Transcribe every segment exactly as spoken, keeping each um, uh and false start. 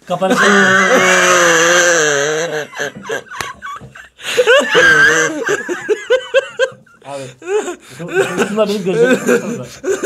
Kapanışı. Abi. Bunlar benim gözlerim.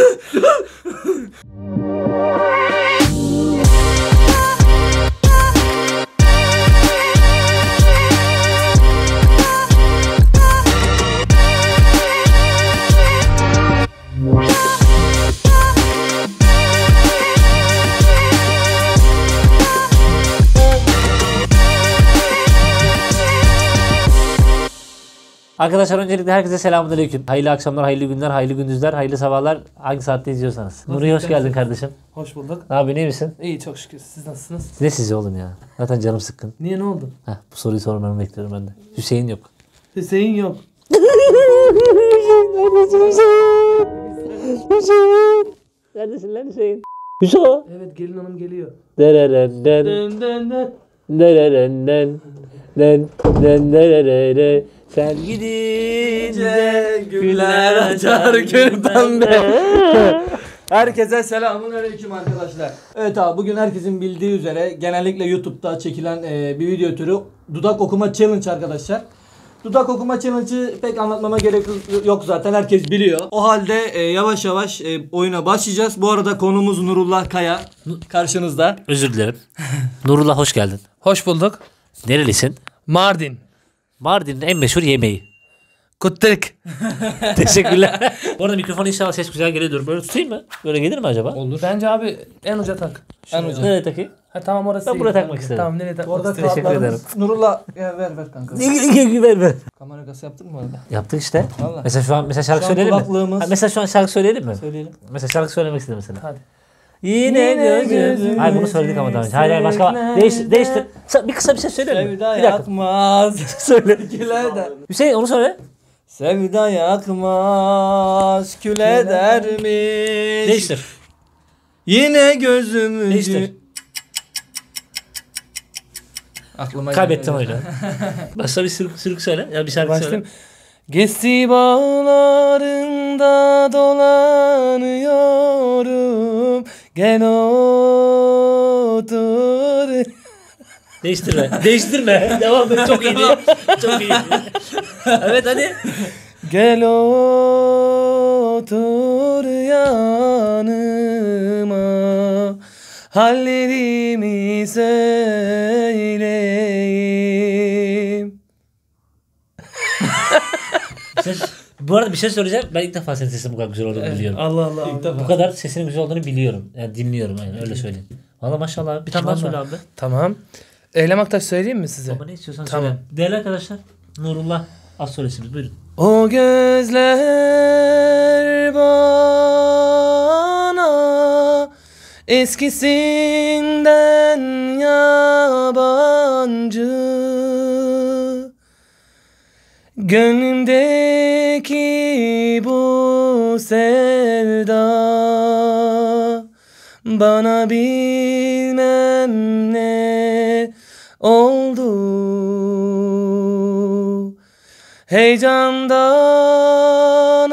Arkadaşlar öncelikle herkese selamünaleyküm. Hayırlı akşamlar, hayırlı günler, hayırlı gündüzler, hayırlı sabahlar. Hangi saatte izliyorsanız. Nuri hoş geldin kardeşim. Hoş bulduk. Abi iyi misin? İyi çok şükür. Siz nasılsınız? Ne sizi oğlum ya? Zaten canım sıkkın. Niye ne oldu? Heh, bu soruyu sormanı bekliyorum ben de. Hüseyin yok. Hüseyin yok. Hüseyin. Neredesin lan Hüseyin? Hüso. Evet gelin hanım geliyor. Dererenden. Den den den. Dererenden. Den den dererere. Sen gidince güller açar gül pembe. Herkese selamun aleyküm arkadaşlar. Evet abi bugün herkesin bildiği üzere genellikle YouTube'da çekilen e, bir video türü dudak okuma challenge arkadaşlar. Dudak okuma challenge'ı pek anlatmama gerek yok zaten herkes biliyor. O halde e, yavaş yavaş e, oyuna başlayacağız. Bu arada konuğumuz Nurullah Kaya karşınızda. özür dilerim. Nurullah hoş geldin. Hoş bulduk. Nerelisin? Mardin. Mardin'in en meşhur yemeği. Kuttık. Teşekkürler. Bu arada mikrofon inşallah ses güzel geliyordur. Böyle tutayım mı? Böyle gelir mi acaba? Olur. Bence abi en uca tak. En uca. Nereye takayım? Ha tamam orası Ben iyi. buraya takmak istedim. Tamam nereye takmak Orada istedim. Teşekkür kağıtlarımız Nurullah ya ver ver kanka. ver ver. Kamera gası yaptık mı orada? Yaptık işte. Vallahi. Mesela şu an mesela şarkı Şu an söyleyelim mi? kulaklığımız- Ha, mesela şu an şarkı söyleyelim mi? Söyleyelim. Mesela şarkı söylemek istedim mesela. Hadi. Yine Yine gözüm. gözüm Hayır bunu söyledik ama daha önce. Hayır hayır başka. sevgiler- Değiştir değiştir. Sa- Bir kısa bir şey söyleyelim mi? Bir Sevda dakika. yakmaz. Söyle. Güler Hüseyin onu söyle. Sevda yakmaz kül edermiş. Değiştir. Yine gözümüzü. Değiştir. Aklıma Kaybettim gelmedi. oyunu. Başka bir sürük, sürük söyle. Ya bir şarkı Başlayayım. söyle. Gesi bağlarında dolanıyorum. Gel otur. Değiştirme. Değiştirme. Devam et. Çok iyiydi. Çok iyiydi. Evet hadi. Gel otur yanıma. Hallerimi söyleyeyim. Sen, bu arada bir şey söyleyeceğim. Ben ilk defa senin sesinin bu kadar güzel olduğunu biliyorum. Allah Allah. İlk defa. Bu kadar sesinin güzel olduğunu biliyorum. Yani dinliyorum yani öyle söyleyeyim. Valla maşallah. Bir tane daha söyle abi. Tamam. Eylem Aktaş söyleyeyim mi size? Baba ne istiyorsan Tamam. söyle. Değerli arkadaşlar. Nurullah az solisimiz. Buyurun. O gözler bana eskisinden yabancı. Gönlümdeki bu sevda bana bilmem ne oldu. Heyecandan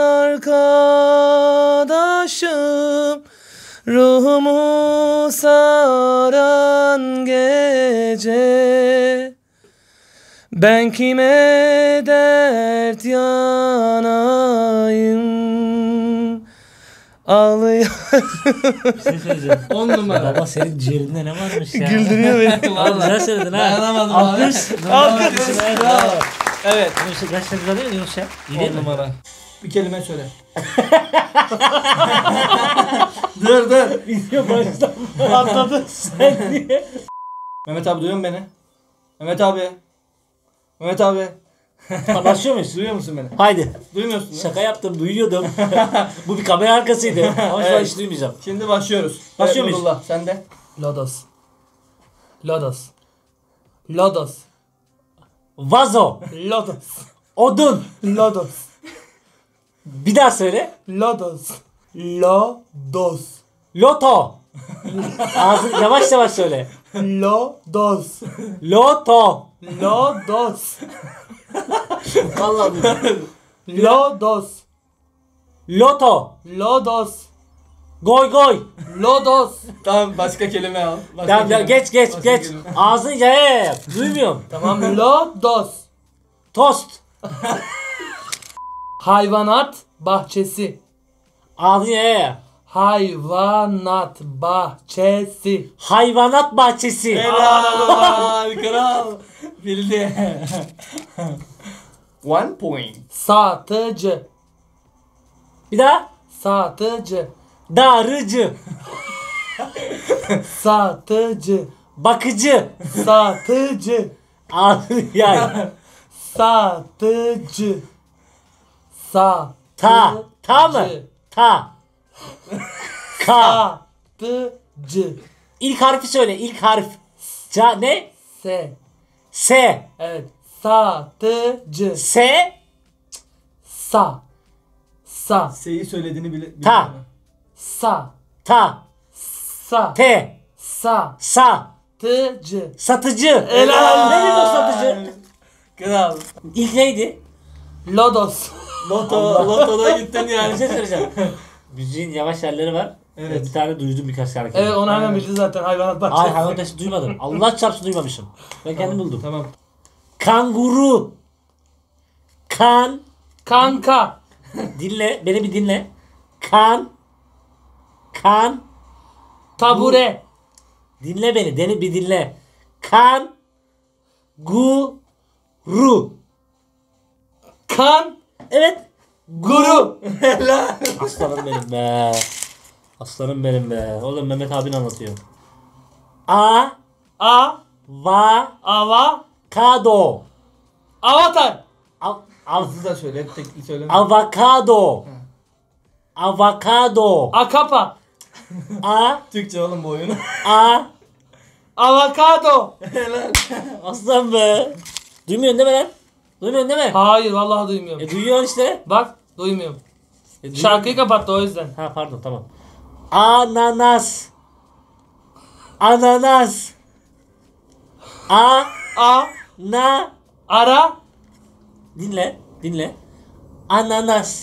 arkadaşım ruhumu saran gece. Ben kime dert yanayım ağlıyorum. Bir şey söyleyeceğim. On numara. Baba senin ciğerinde ne varmış ya? Güldürüyor beni. Vallahi güzel söyledin ha. Dayanamadım abi. Alkış. Alkış. Bravo. Evet. Yunus gerçekten güzel değil mi Yunus ya? İyi değil On mi? numara. Bir kelime söyle. dur dur. Video baştan atladı. Sen niye? Mehmet abi duyuyor musun beni? Mehmet abi. Mehmet abi. Başlıyor muyuz? Duyuyor musun beni? Haydi. Duymuyorsun değil mi? Şaka yaptım, duyuyordum. Bu bir kamera arkasıydı. Ama şu an Evet. hiç duymayacağım. Şimdi başlıyoruz. Başlıyor Evet, muyuz? Nurullah, sen de. Lodos. Lodos. Lodos. Vazo. Lodos. Odun. Lodos. Bir daha söyle. Lodos. Lodos. Loto. Ağzı yavaş yavaş söyle. Lodos. Loto. Lodos. Vallahi Lodos. Loto. Lodos. Goy goy. Lodos. Tamam başka kelime al. Başka Tamam ya, kelime. geç geç Başka geç. kelime. Ağzını ya ya ya. Duymuyorum. Tamam. Lodos. Tost. Hayvanat bahçesi. Ağzını ya ya. Hayvanat bahçesi. Hayvanat bahçesi. Helal kral. Bildi. One point. Satıcı. Bir daha. Satıcı. Darıcı. Satıcı. Bakıcı. Satıcı. Ağzını ya. Satıcı. Sa. Ta. Ta mı? Ta. Ka. Satıcı. İlk harfi söyle. İlk harf. Ca ne? Se. S. Evet. Satıcı. S. Sa. Sa. S'yi söylediğini bile. bile- Ta. Sa. Ta. Sa. T. Sa. Sa. Tıcı. Satıcı. Helal. Ne demek o satıcı? Kral. İlk neydi? Lodos. Loto, lotoda gittin Bir yani. şey söyleyeceğim. Müziğin yavaş yerleri var. Evet. Bir tane duydum birkaç tane. Evet onu hemen Aynen. bildi zaten hayvanat bahçesi. Hayır hayvan taşı duymadım. Allah çarpsın duymamışım. Ben kendim buldum. Tamam. Kanguru. Kan. Kanka. Dinle. Beni bir dinle. Kan. Kan. Tabure. Dinle beni. Beni bir dinle. Kan. Gu. Ru. Kan. Evet. Guru. Aslanım benim be. Aslanım benim be. Oğlum Mehmet abin anlatıyor. A. A. Va. Ava. Kado. Avatar. Av, av, Hızlı da söyle. Hep tekli söyleme. avokado. Avokado. Akapa. A. Türkçe oğlum bu oyunu. A. Avokado. Aslan be. Duymuyorsun değil mi lan? Duymuyorsun değil mi? Hayır vallahi duymuyorum. E duyuyorsun işte. Bak duymuyorum. E, duyuyor- Şarkıyı kapattı o yüzden. Ha pardon tamam. Ananas. Ananas. A. A. Na. Ara. Dinle. Dinle. Ananas.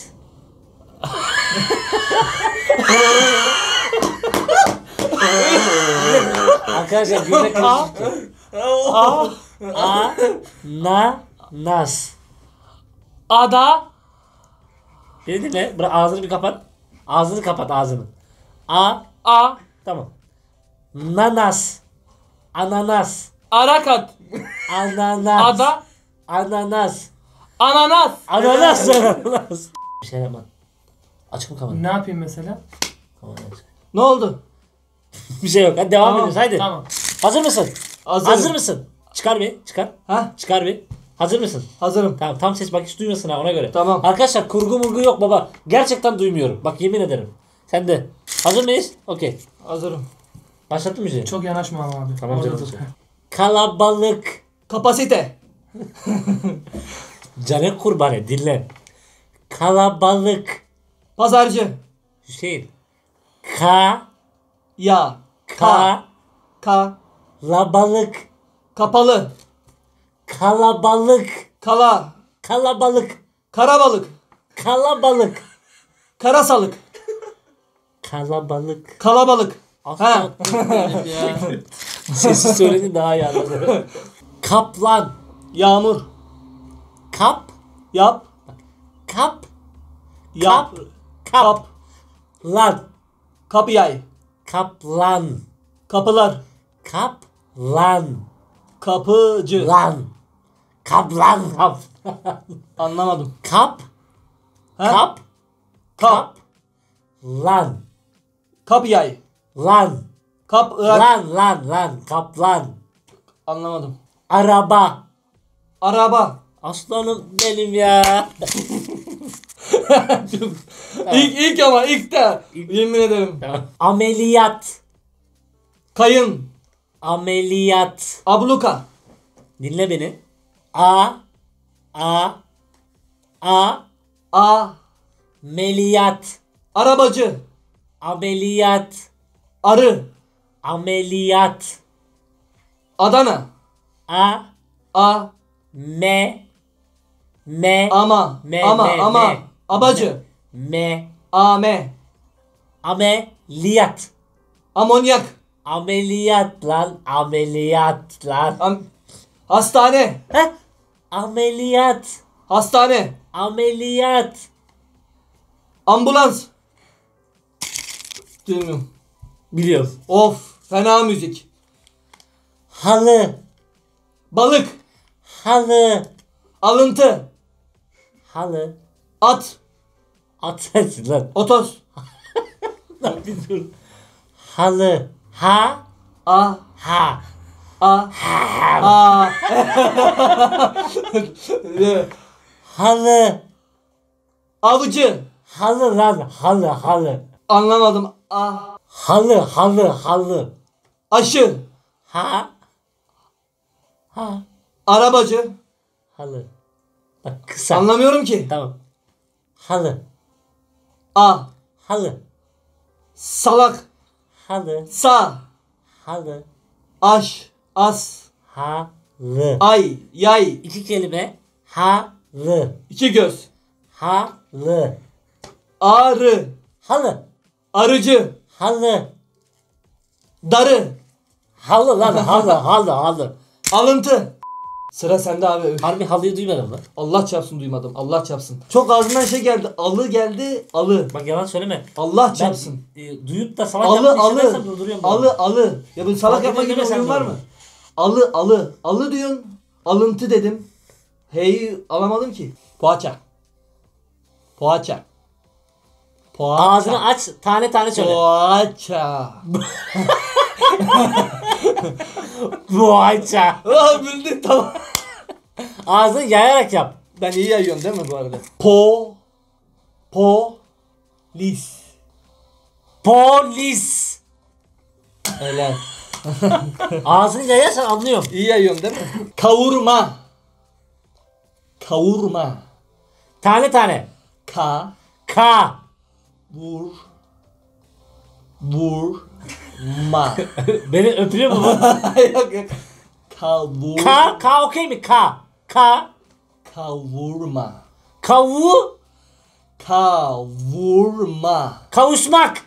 Arkadaşlar gülmek karışık. A. A. Na. Nas. Ada. Beni dinle. Bırak ağzını bir kapat. Ağzını kapat ağzını. A. A. Tamam. Nanas. Ananas. Arakat. Ananas. Ada. Ananas. Ananas. Ananas. Ananas. Bir şey yapma. Açık mı kamerayı? Ne yapayım mesela? Kamerayı açık. Ne oldu? Bir şey yok. Hadi devam Tamam, ediyoruz. Haydi. Tamam. Hazır mısın? Hazırım. Hazır mısın? Çıkar bir. Çıkar. Ha? Çıkar bir. Hazır mısın? Hazırım. Tamam tam ses bak hiç duymasın ha ona göre. Tamam. Arkadaşlar kurgu murgu yok baba. Gerçekten duymuyorum. Bak yemin ederim. Sen de. Hazır mıyız? Okey. Hazırım. Başlattın mı müziği? Çok yanaşma ama abi. Tamam Orada canım. dur. Kalabalık. Kapasite. Cane kurbanı dinle. Kalabalık. Pazarcı. Hüseyin. Ka. Ya. Ka. Ka. Labalık. Kapalı. Kalabalık. Kala. Kalabalık. Karabalık. Kalabalık. Karasalık. Kalabalık. Kalabalık. Aslan benim ya. Sesi söyledi daha iyi anladım. Kaplan. Yağmur. Kap. Yap. Kap. Yap. Kap. Kap. Lan. Kap yay. Kaplan. Kapılar. Kaplan. Kapıcı. Lan. Kaplan. Kap. Anlamadım. Kap. Ha? Kap. Kap. Lan. Kap yay. Lan. Kap ırak. Lan lan lan. Kaplan. Anlamadım. Araba. Araba. Aslanım benim ya. İlk ilk ama ilk de. Yemin ederim. Ameliyat. Kayın. Ameliyat. Abluka. Dinle beni. A. A. A. A. Meliyat. Arabacı. Ameliyat. Arı. Ameliyat. Adana. A. A. Me. Me. Ama. Me, ama me, ama. me. Abacı. Me. Ame. Ameliyat. Amonyak. Ameliyat lan. Ameliyat lan. Am- hastane. Heh. Ameliyat. Hastane. Ameliyat. Ambulans. Bilmiyorum. Biliyorum. Of. Fena müzik. Halı. Balık. Halı. Alıntı. Halı. At. At sensin lan. Otos. Lan bir dur. Halı. Ha. A. Ha. A. A. Halı. Avcı. Halı lan. Halı. Halı. Anlamadım. A. Halı. Halı. Halı. Aşı. Ha. Ha. Arabacı. Halı. Bak kısa. Anlamıyorum ki. Tamam. Halı. A. Halı. Salak. Halı. Sa. Halı. Aş. As. Halı. Ay. Yay. İki kelime. Halı. İki göz. Halı. Arı. Halı. Arıcı. Halı. Darı. Halı lan halı halı halı. Alıntı. Sıra sende abi. Üf. Harbi halıyı duymadım lan. Allah çarpsın duymadım. Allah çarpsın. Çok ağzından şey geldi. Alı geldi. Alı. Bak yalan söyleme. Allah Ben çarpsın. e, duyup da salak Alı yaptığını alı. hissedersem durduruyorum. bu Alı arada. alı. Ya bu salak Fark yapma gibi edemezsen oyun var doğru. mı? Alı alı. Alı diyorsun. Alıntı dedim. Hey'i alamadım ki. Poğaça. Poğaça. Poğaça. Ağzını aç tane tane söyle. Poğaça. Poğaça. Aa bildin tamam. Ağzını yayarak yap. Ben iyi yayıyorum değil mi bu arada? Po. Po. Lis. Polis. Helal. Ağzını yayarsan anlıyorum. İyi yayıyorum değil mi? Kavurma. Kavurma. Tane tane. Ka. Ka. Vur. Vur. Ma. Beni öpüyor mu bu? yok yok. Kavur. Ka. Ka okey mi? Ka. Ka. Kavurma. Kavu. Kavurma. Kavuşmak.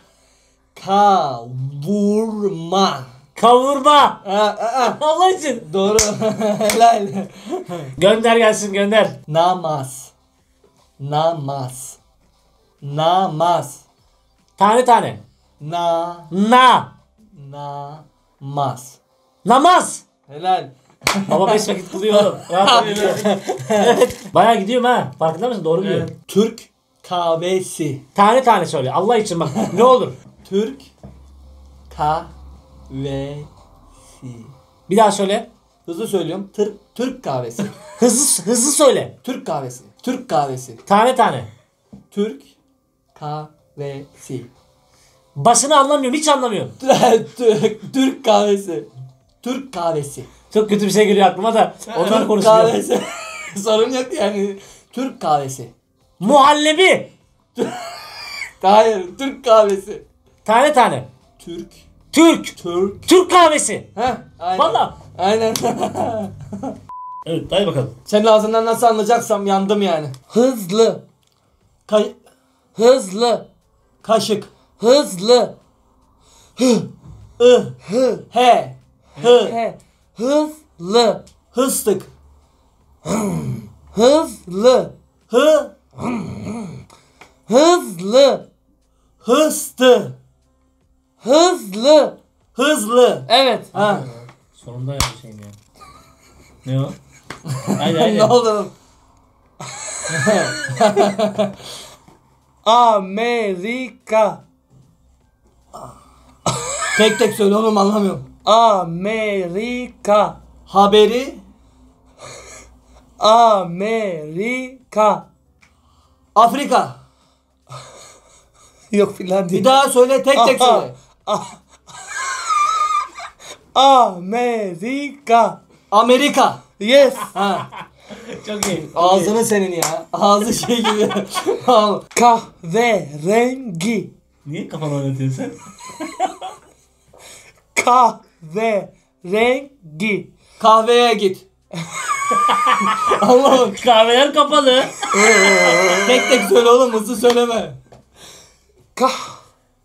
Kavurma. Kavurma. Aa, aa. Allah için. Doğru. Helal. Gönder gelsin gönder. Namaz. Namaz. Namaz. Tane tane. Na. Na. Namaz. Namaz. Helal. Baba beş vakit kılıyor oğlum. Rahat ol. Evet. Bayağı gidiyorum ha. Farkında mısın? Doğru biliyorum. Türk kahvesi. Tane tane söyle. Allah için bak. Ne olur. Türk kahvesi. Bir daha söyle. Hızlı söylüyorum. Tır, Türk kahvesi. Hızlı hızlı söyle. Türk kahvesi. Türk kahvesi. Tane tane. Türk kahvesi. Başını anlamıyorum. Hiç anlamıyorum. Türk, Türk kahvesi. Türk kahvesi. Çok kötü bir şey geliyor aklıma da. Ondan Türk konuşuyor. kahvesi. Sorun yok yani. Türk kahvesi. Muhallebi. Hayır. Türk kahvesi. Tane tane. Türk. Türk. Türk. Türk kahvesi. Heh, aynen. Valla. Aynen. Evet hadi bakalım. Senin ağzından nasıl anlayacaksam yandım yani. Hızlı. Ka- Hızlı. kaşık. Hızlı. I. Hı. He. Hı. He. Hızlı. Hıstık. Hızlı. Hı. Hızlı. Hıstı. Hızlı. Hızlı. Evet. Ha. Sonunda yapmış şeyim ya. Ne o? Haydi haydi. Ne oldu? Amerika. Tek tek söyle oğlum anlamıyorum. Amerika. Haberi. Amerika. Afrika. Yok filan Bir değil. daha söyle tek tek Aha. söyle. Amerika. Amerika. Yes. Ha. Çok iyi. Ağzını senin ya. Ağzı şey gibi. Kahverengi. Niye kafanı oynatıyorsun sen? Kahverengi. Kahveye git. Allah'ım. Kahveler kapalı. Tek tek söyle oğlum hızlı söyleme. Kah.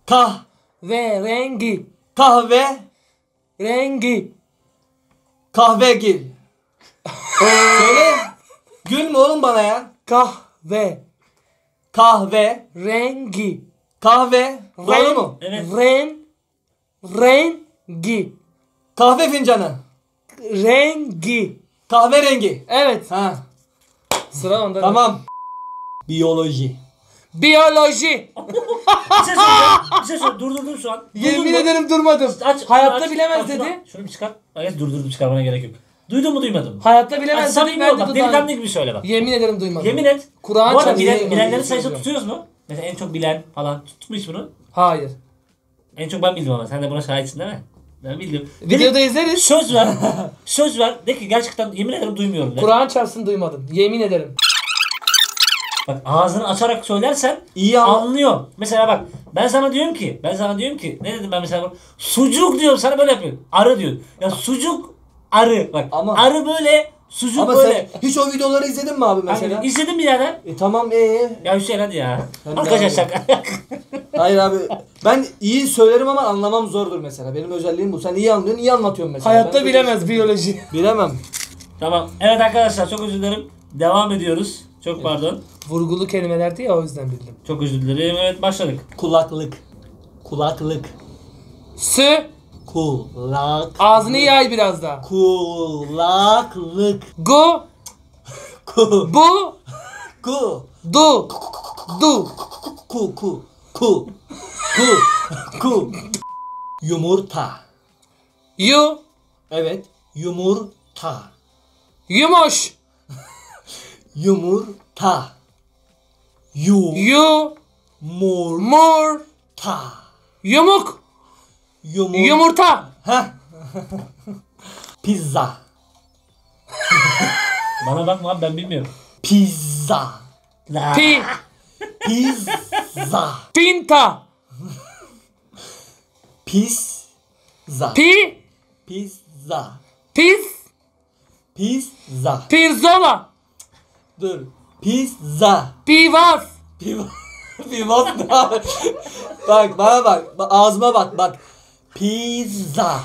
Kah. Ve rengi. Kahve. Rengi. Kahvegil. Söyle. Gülme oğlum bana ya. Kahve. Kahve. Rengi. Kahve. Doğru mu? Evet. Ren. Rengi. Kahve fincanı. Rengi. Kahverengi. Evet. Ha. Sıra onda. Tamam. Biyoloji. Biyoloji. Bir şey söyleyeceğim. Bir şey söyleyeceğim. Durdurdum şu an. Yemin Durdurdum. ederim durmadım. Aç, Hayatta aç. bilemez Aç şunu. dedi. Şunu bir çıkar. Hayır durdurdum, çıkarmana gerek yok. Duydun mu duymadın mı? Hayatta Aç bilemez samimi dedik. ol bak. Verdi Delikanlı dudağını. gibi söyle bak. Yemin ederim duymadım. Yemin et. Kur'an Bu arada çarpsın. bilen, Yemin bilenlerin ederim sayısını duymadım. tutuyoruz mu? Mesela en çok bilen falan tuttuk mu hiç bunu? Hayır. En çok ben bildim ama sen de buna şahitsin değil mi? Ben bildim. Videoda izleriz. Söz ver. Söz ver. De ki gerçekten yemin ederim duymuyorum de. Kur'an çarpsın duymadım. Yemin ederim. Bak ağzını açarak söylersen İyi ama. anlıyor. Mesela bak ben sana diyorum ki ben sana diyorum ki ne dedim ben mesela sucuk diyorum sana böyle yapıyorum. Arı diyor. Ya sucuk arı bak. Ama- Arı böyle sucuk Ama böyle. sen hiç o videoları izledin mi abi mesela? Hani izledim birader. E tamam ee. Ya Hüseyin hadi ya. Hadi Arkadaşlar abi. şaka. Hayır abi. Ben iyi söylerim ama anlamam zordur mesela. Benim özelliğim bu. Sen iyi anlıyorsun, iyi anlatıyorsun mesela. Hayatta Ben- bilemez biyoloji. Bilemem. Tamam. Evet arkadaşlar çok özür dilerim. Devam ediyoruz. Çok pardon. Vurgulu kelimelerdi ya o yüzden bildim. Çok özür dilerim. Evet başladık. Kulaklık. Kulaklık. Sü. Kulak. Ağzını yay biraz daha. Kulaklık. Gu. Ku. Bu. Ku. Du. Du. Ku. Ku. Ku. Ku. Ku. Yumurta. Yu. Evet. Yumurta. Yumuş. Yumurta. Yu. Yu. Mur. Mur. Ta. Yumuk. Yumur. Yumurta. Heh. Pizza. Bana bakma abi ben bilmiyorum. Pizza. La. Pi. Pizza. Pinta. Pizza. Pi. Pizza. Pis. Pizza. Pirzola. Dur. Pizza. Pivas. Pivot. Pivot ne abi? Bak bana bak. Bak, ağzıma bak bak. Pizza.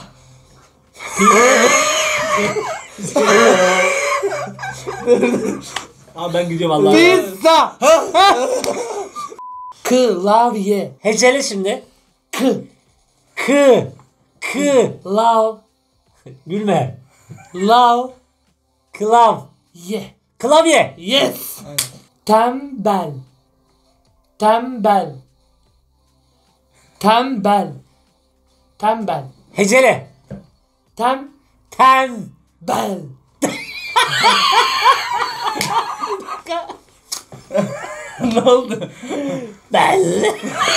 Abi ben gidiyorum Allah'a. Pizza. Klavye. Hecele şimdi. K. Kı. Kı. Lav. Gülme. Lav. Klav. Ye. Klavye. Yes. Tembel. Tembel. Tembel. Tembel. Hecele. Tembel. Ten. Ne oldu? Bel.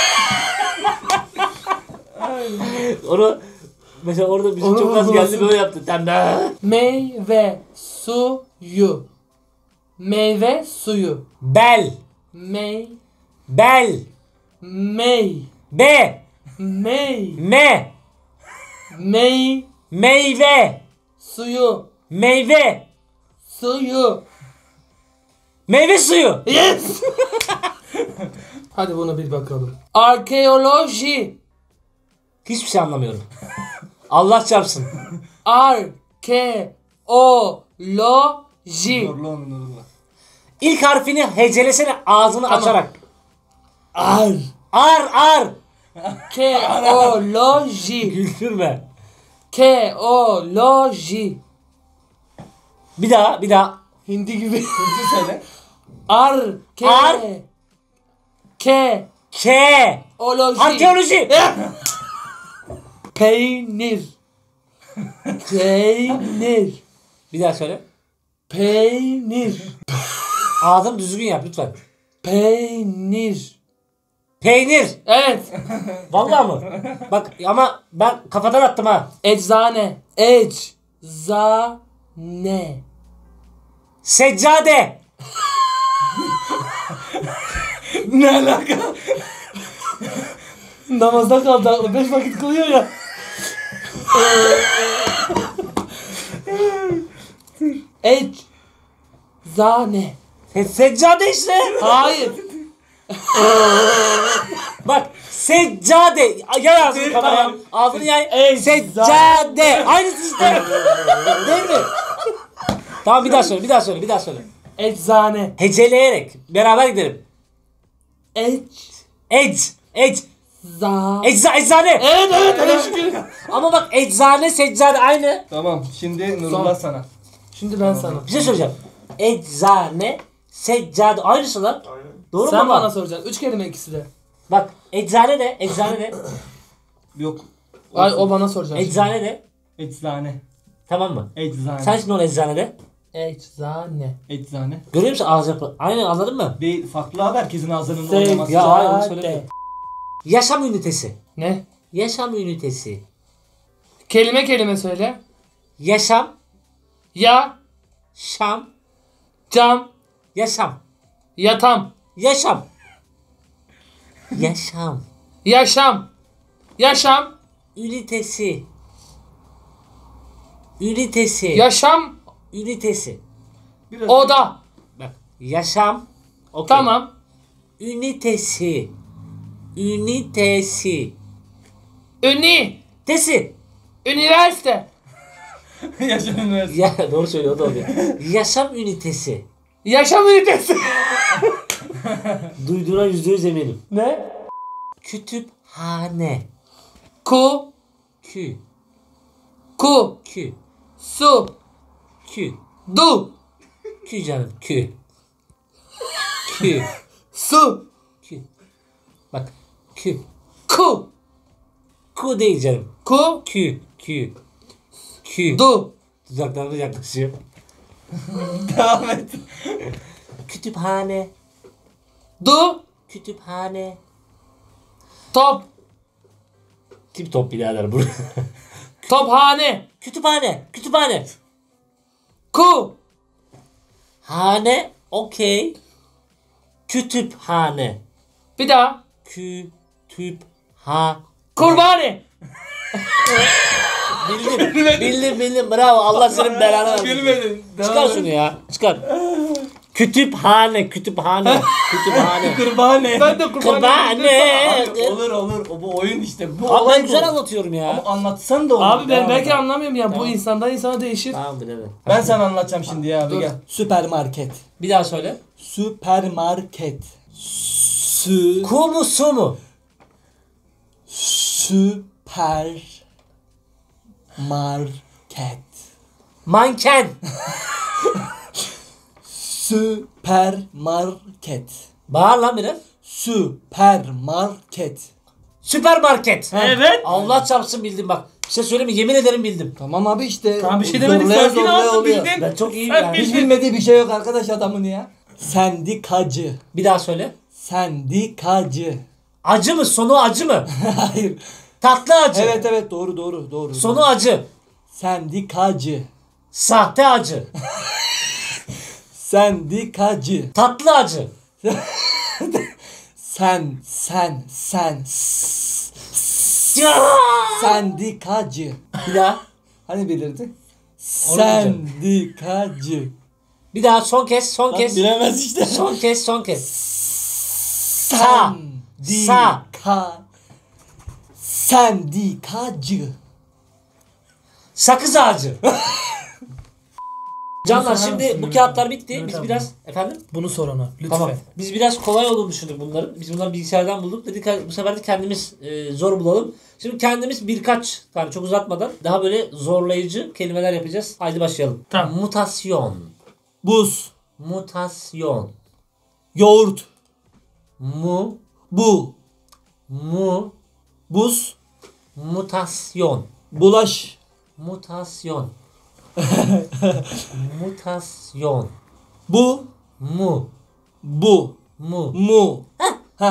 Onu mesela orada bizim Onu çok az vurgulasın. geldi böyle yaptı. Tembel. Meyve suyu. Meyve suyu. Bel. Mey. Bel. Mey. Be. Mey. Me. Mey. Meyve. Suyu. Meyve. Suyu. Meyve suyu. Yes. Hadi bunu bir bakalım. Arkeoloji. Hiçbir şey anlamıyorum. Allah çarpsın. Arkeoloji. İlk harfini hecelesene ağzını Tamam. açarak. Ar. Ar ar. Arkeoloji. Güldürme. Arkeoloji. Bir daha bir daha. Hindi gibi. Hindi söyle. Arke. Ar- Ke. Ke. Oloji. Arkeoloji. Peynir. Peynir. Bir daha söyle. Peynir. Ağzını düzgün yap lütfen. Peynir. Peynir. Evet. Vallahi mı? Bak ama ben kafadan attım ha. Eczane. Eczane. Seccade. Ne alaka? Namazda kaldı aklı. Beş vakit kılıyor ya. Eczane. Se- Seccade işte. Hayır. Bak seccade. Yay ağzını kameraya. Ağzını yay. Eczane. Seccade. Aynısı işte. Değil mi? Tamam bir daha söyle bir daha söyle bir daha söyle. Eczane. Heceleyerek. Beraber gidelim. Ecza. Ec. Ec. Ecza, eczane. Evet evet hele şükür. Ama bak eczane seccade aynı. Tamam şimdi Nurullah sana. Şimdi ben sana. Bir şey söyleyeceğim. Eczane seccade aynısı lan. Doğru Sen mu bana baba? soracaksın. Üç kelime ikisi de. Bak eczane de eczane de Yok. Ay o bana soracak. eczane de Eczane. tamam mı? Eczane. Sen şimdi onu eczanede. Eczane. Eczane. Görüyor musun ağız yapı? Aynen anladın mı? Değil farklı abi herkesin ağzının Seccade. oynaması. Ya hayır onu söylemiyorum. Yaşam ünitesi. Ne? Yaşam ünitesi. Kelime kelime söyle. Yaşam, Ya. şam, Cam. yaşam. Yatam. Yaşam. Yaşam. Yaşam. Yaşam. Ünitesi. Ünitesi. Yaşam. Ünitesi. Biraz Oda. Bak yaşam. okey. Tamam. Ünitesi. Ünitesi. Ünni. Tesi. Üniversite. Yaşam üniversitesi. Ya doğru söylüyor o da oluyor. Yaşam ünitesi. Yaşam ünitesi. Duyduğuna yüzde yüz eminim. Ne? Kütüphane. Ku. Kü. Ku. Kü. Su. Kü. Du. Kü canım. Kü. Kü. Su. Kü. Bak. Kü. Ku. Ku değil canım. Ku. Kü. Kü. Kü. Du. Tuzaklarına yaklaşıyor. Devam et. Kütüphane. Du. Kütüphane. Top. Tip top birader burada. Tophane. Kütüphane. Kütüphane. Ku. Hane. Okey. Kütüphane. Bir daha. Kütüphane. Kurbani. Bildim. bildim bildim. Bravo. Allah senin belanı versin. Bilmedin. Çıkar şunu ya. Çıkar. Kütüphane. Kütüphane. Kütüphane. Kurbane. Ben de kurbani. Kütüphane. Abi, olur olur. O bu oyun işte. Bu Abi olay ben güzel bu. anlatıyorum ya. Ama anlatsan da olur. Abi ben Devam belki et. anlamıyorum ya. Bu Tamam. insandan insana değişir. Tamam bilemedim. Ben sana anlatacağım şimdi ya abi Dur. gel. Süpermarket. Bir daha söyle. Süpermarket. Sü Ku mu su mu? süper market. Manken. Süpermarket. Bağır lan biraz. Süpermarket. Süpermarket. Evet. Allah çarpsın bildim bak. Bir şey söyleyeyim mi? Yemin ederim bildim. Tamam abi işte. Tamam bir şey demedik. Zorlaya Sakin zorlaya ol. oluyor. Bildin. Ben çok iyiyim Sen yani. bildin. Hiç bilmediği bir şey yok arkadaş adamın ya. Sendikacı. Bir daha söyle. Sendikacı. Acı mı? Sonu acı mı? Hayır. Tatlı acı. Evet evet doğru doğru doğru. Sonu acı. Sendikacı. Sahte acı. Sendikacı. Tatlı acı. Sen sen sen s- sendikacı. Bir daha. Hani bilirdin? Onu diyeceğim. Sendikacı. Bir daha son kez, son Bak, kez. bilemez işte. Son kez, son kez. Sa. Sendika. Sendikacı. Sakız ağacı. Canlar sorar şimdi mısın bu Mehmet kağıtlar abi? bitti. Mehmet Biz abi. biraz efendim. Bunu sor ona. Lütfen. Tamam. Biz biraz kolay olduğunu düşündük bunların. Biz bunları bilgisayardan bulduk. Dedik bu sefer de kendimiz e, zor bulalım. Şimdi kendimiz birkaç tane çok uzatmadan daha böyle zorlayıcı kelimeler yapacağız. Haydi başlayalım. Tamam. Mutasyon. Buz. Mutasyon. Yoğurt. Mu. Bu. Mu. Buz. Mutasyon. Bulaş. Mutasyon. Mutasyon. Bu. Mu. Bu. Mu. Mu. Heh.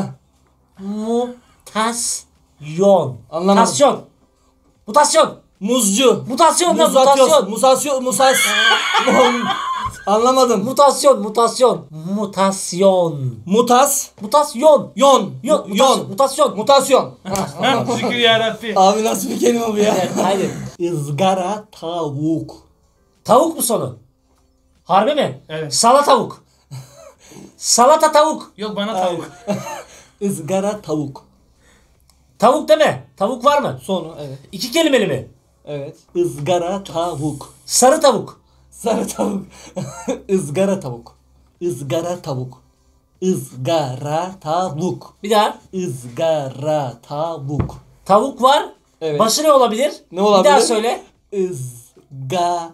Mutasyon. Anlamadım. Mutasyon. Mutasyon. Muzcu. Mutasyon lan Muzatyon. mutasyon. Musasyon. Musas. Anlamadım. Mutasyon, mutasyon. Mutasyon. Mutas. Mutasyon. Yon. Yok, Yon. mutasyon. Mutasyon. Mutasyon. Şükür yarabbi. Abi nasıl bir kelime bu ya? Evet, haydi. Izgara tavuk. Tavuk mu sonu? Harbi mi? Evet. Sala tavuk. Salata tavuk. Yok bana tavuk. Izgara tavuk. Tavuk deme. Tavuk var mı? Sonu evet. İki kelimeli mi? Evet. Izgara tavuk. Sarı tavuk. Sarı tavuk. Izgara tavuk. Izgara tavuk. Izgara tavuk. Bir daha. Izgara tavuk. Tavuk var. Evet. Başı ne olabilir? Ne olabilir? Bir daha söyle. Izgara.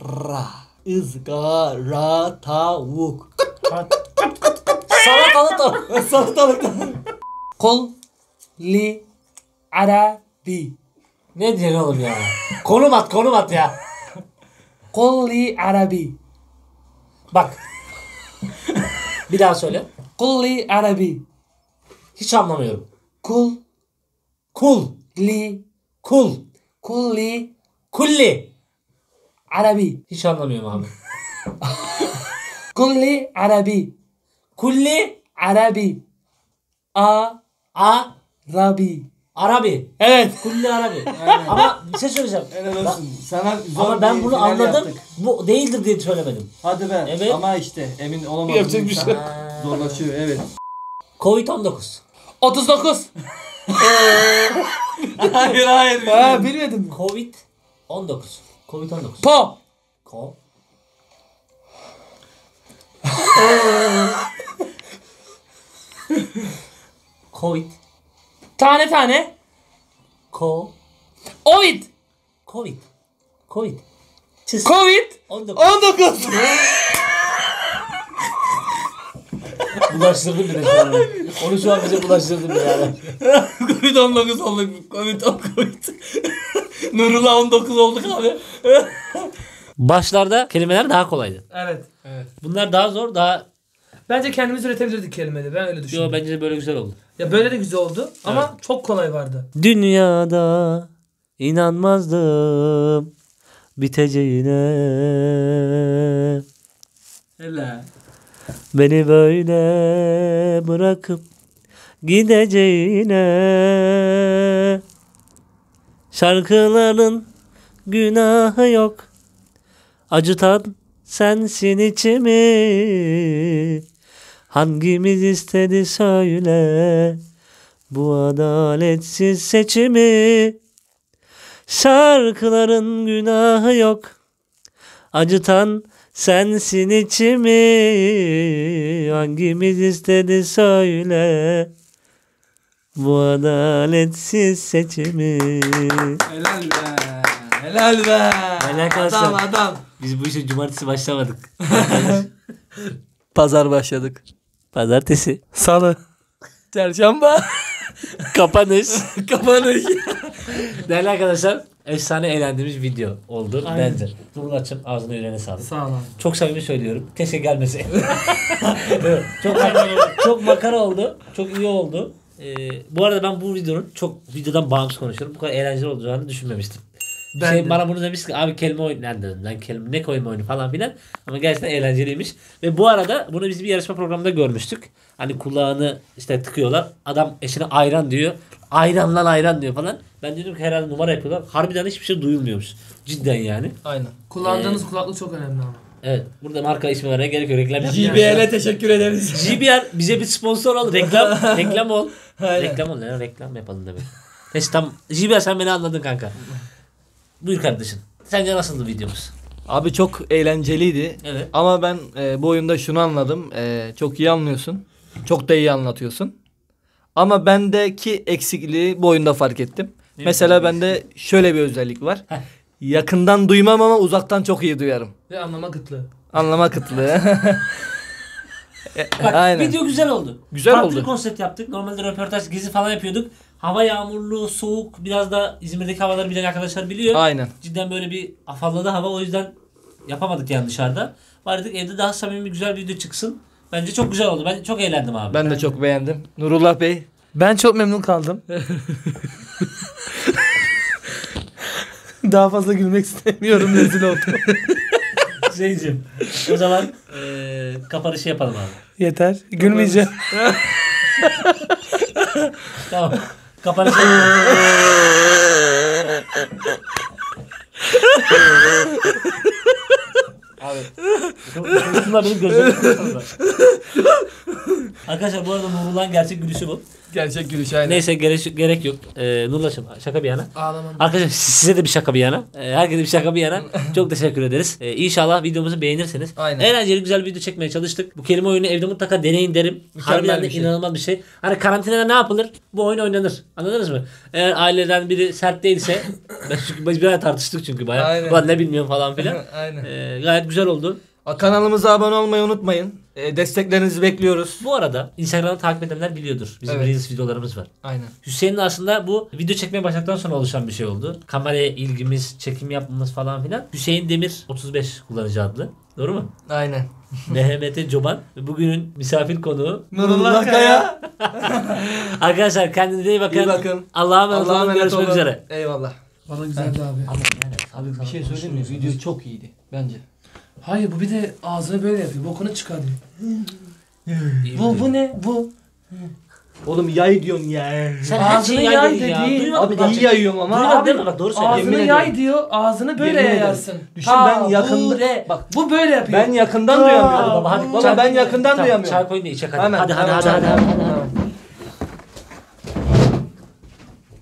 Izgara tavuk. Salatalı tavuk. Salatalık. Kol. Li. Arabi. Ne diyorsun oğlum ya? Konum at konum at ya. Kol li Arabi. Bak. Bir daha söyle. Kol li Arabi. Hiç anlamıyorum. Kul Kul. li. Kul. Kul li Kulli. Arabi. Hiç anlamıyorum abi. Kul li Arabi. Kulli. Arabi. A. A. Rabi. Arabi. Evet. Kulli Arabi. Ama bir şey söyleyeceğim. Helal olsun. Sana zor Ama ben bir bunu final anladım. yaptık. Bu değildir diye söylemedim. Hadi be. Evet. Ama işte emin olamadım. Yapacak bir şey yok. Zorlaşıyor evet. Covid on dokuz. otuz dokuz. hayır hayır. Ha bilmedin mi? Covid on dokuz. Covid on dokuz. Po. Ko. Covid. Tane tane. Ko. Ovid. Covid. Covid. Çıs. Covid. on dokuz. on dokuz. Bulaştırdım bir de şu an. Onu şu an bize bulaştırdım yani. Covid on dokuz olduk. Covid on Covid. Nurullah on dokuz olduk abi. Başlarda kelimeler daha kolaydı. Evet. Bunlar daha zor, daha... Bence kendimiz üretebilirdik kelimeleri. Ben öyle Yo, düşünüyorum. bence de böyle güzel oldu. Ya böyle de güzel oldu ama çok kolay vardı. Dünyada inanmazdım biteceğine. Helal. Beni böyle bırakıp gideceğine. Şarkıların günahı yok. Acıtan sensin içimi. Hangimiz istedi söyle bu adaletsiz seçimi. Şarkıların günahı yok. Acıtan sensin içimi. Hangimiz istedi söyle bu adaletsiz seçimi. Helal be. Helal be. Helal arkadaşlar. Adam adam. Biz bu işe cumartesi başlamadık. Pazar başladık. Pazartesi. Salı. Çarşamba. Kapanış. Kapanış. Değerli arkadaşlar, efsane eğlendiğimiz video oldu Aynen. bence. Nurullah ağzına yüreğine sağlık. Sağ olun. Çok samimi söylüyorum. Keşke gelmese. Evet, çok çok makara oldu. Çok iyi oldu. Ee, bu arada ben bu videonun çok videodan bağımsız konuşuyorum. Bu kadar eğlenceli olacağını düşünmemiştim. Ben şey, de. bana bunu demiş ki abi kelime oyunu ben dedim. Lan kelime ne kelime oyunu falan filan. Ama gerçekten eğlenceliymiş. Ve bu arada bunu biz bir yarışma programında görmüştük. Hani kulağını işte tıkıyorlar. Adam eşine ayran diyor. Ayran lan ayran diyor falan. Ben dedim ki herhalde numara yapıyorlar. Harbiden hiçbir şey duyulmuyormuş. Cidden yani. Aynen. Kullandığınız kulaklık çok önemli ama. Evet. Burada marka ismi vermeye gerek yok. Reklam G yapmayalım. B L'e teşekkür ederiz. G B R bize bir sponsor ol. Reklam reklam ol. Aynen. Reklam ol. Yani reklam yapalım demek. Neyse tam G B R sen beni anladın kanka. Buyur kardeşim. Sence nasıldı videomuz? Abi çok eğlenceliydi. Evet. Ama ben e, bu oyunda şunu anladım. E, çok iyi anlıyorsun. Çok da iyi anlatıyorsun. Ama bendeki eksikliği bu oyunda fark ettim. Ne Mesela mesela? bende şöyle bir özellik var. Heh. Yakından duymam ama uzaktan çok iyi duyarım. Ve anlama kıtlığı. Anlama kıtlığı. Bak Aynen. video güzel oldu. Güzel Farklı oldu. bir konsept yaptık. Normalde röportaj gezi falan yapıyorduk. Hava yağmurlu, soğuk. Biraz da İzmir'deki havaları bilen arkadaşlar biliyor. Aynen. Cidden böyle bir afalladı hava. O yüzden yapamadık yani dışarıda. Bari dedik evde daha samimi güzel bir video çıksın. Bence çok güzel oldu. Ben çok eğlendim abi. Ben de çok beğendim. Nurullah Bey. Ben çok memnun kaldım. Daha fazla gülmek istemiyorum. Rezil oldum. Şeyciğim. O zaman eee kapanışı yapalım abi. Yeter. Gülmeyeceğim. Tamam. Kapanışı yapalım. Abi. Şunlar benim gözlerim. Arkadaşlar bu arada Nurullah'ın gerçek gülüşü bu. Gerçek gülüş aynen. Neyse gerek, gerek yok. Ee, Nurullah'cığım şaka bir yana. Ağlamam. Arkadaşlar size de bir şaka bir yana. Ee, herkese bir şaka bir yana. Çok teşekkür ederiz. Ee, inşallah videomuzu beğenirsiniz. Aynen. Eğlenceli güzel bir video çekmeye çalıştık. Bu kelime oyunu evde mutlaka deneyin derim. Mükemmel Harbiden de bir şey. inanılmaz bir şey. Hani karantinada ne yapılır? Bu oyun oynanır. Anladınız mı? Eğer aileden biri sert değilse ben çünkü biz bir ara tartıştık çünkü bayağı. Aynen. Ulan ne bilmiyorum falan filan. Aynen. Ee, gayet güzel oldu. Kanalımıza abone olmayı unutmayın. E, desteklerinizi bekliyoruz. Bu arada Instagram'ı takip edenler biliyordur. Bizim Evet. Reels videolarımız var. Aynen. Hüseyin'in aslında bu video çekmeye başladıktan sonra oluşan bir şey oldu. Kameraya ilgimiz, çekim yapmamız falan filan. Hüseyin Demir otuz beş kullanıcı adlı. Doğru mu? Aynen. Mehmet'e Çoban ve bugünün misafir konuğu. Nurullah Kaya. Arkadaşlar kendinize iyi bakın. İyi bakın. Allah'a emanet Allah'a olun. emanet Görüşmek olun. üzere. Eyvallah. Bana güzeldi abi. Abi bir şey söyleyeyim mi? Video çok iyiydi bence. Hayır bu bir de ağzını böyle yapıyor. Bokunu çıkarıyor. İyi Bu video. bu ne? Bu. Oğlum yay diyorsun ya. Sen her Ağzını şeyi yay yay dedin ya. dedi. Duymadın Abi mı? iyi yayıyorum ama. Duymadın Abi değil mi? Bak doğru söylüyor. Ağzını Yemin yay ederim. diyor. Ağzını böyle Yemin ederim. yayarsın. Düşün ben yakında- Tabure. bak, Bu böyle yapıyor. ben yakından Aa, duyamıyorum. Baba hadi. Valla çay- ben yakından Tamam, duyamıyorum. Çay koyun da içecek hadi. Hemen, Hadi hadi hemen hadi çay- hadi. hadi. Tamam.